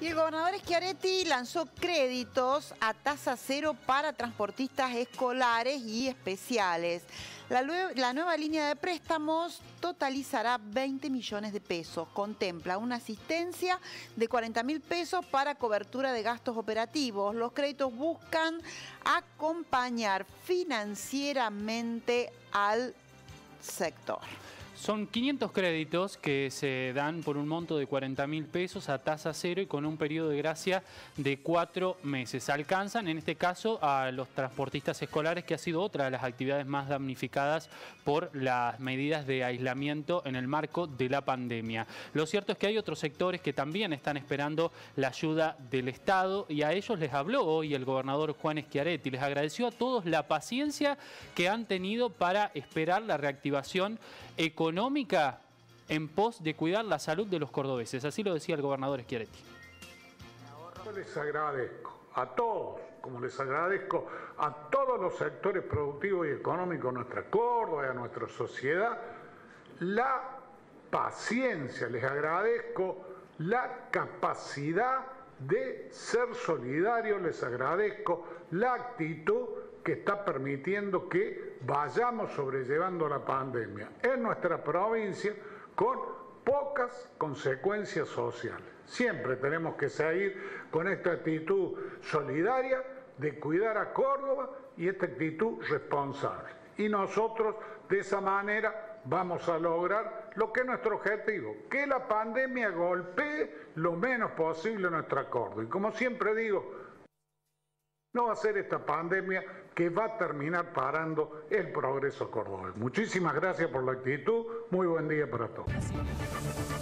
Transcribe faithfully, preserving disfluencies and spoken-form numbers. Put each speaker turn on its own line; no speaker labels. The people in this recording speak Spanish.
Y el gobernador Schiaretti lanzó créditos a tasa cero para transportistas escolares y especiales. La, la nueva línea de préstamos totalizará veinte millones de pesos. Contempla una asistencia de cuarenta mil pesos para cobertura de gastos operativos. Los créditos buscan acompañar financieramente al sector.
Son quinientos créditos que se dan por un monto de cuarenta mil pesos a tasa cero y con un periodo de gracia de cuatro meses. Alcanzan, en este caso, a los transportistas escolares, que ha sido otra de las actividades más damnificadas por las medidas de aislamiento en el marco de la pandemia. Lo cierto es que hay otros sectores que también están esperando la ayuda del Estado y a ellos les habló hoy el gobernador Juan Schiaretti. Les agradeció a todos la paciencia que han tenido para esperar la reactivación económica económica en pos de cuidar la salud de los cordobeses. Así lo decía el gobernador Schiaretti.
Yo les agradezco a todos, como les agradezco a todos los sectores productivos y económicos de nuestra Córdoba y a nuestra sociedad, la paciencia, les agradezco la capacidad de ser solidarios, les agradezco la actitud que está permitiendo que vayamos sobrellevando la pandemia en nuestra provincia con pocas consecuencias sociales. Siempre tenemos que seguir con esta actitud solidaria de cuidar a Córdoba y esta actitud responsable. Y nosotros de esa manera vamos a lograr lo que es nuestro objetivo, que la pandemia golpee lo menos posible nuestra Córdoba. Y como siempre digo, no va a ser esta pandemia que va a terminar parando el progreso cordobés. Muchísimas gracias por la actitud. Muy buen día para todos.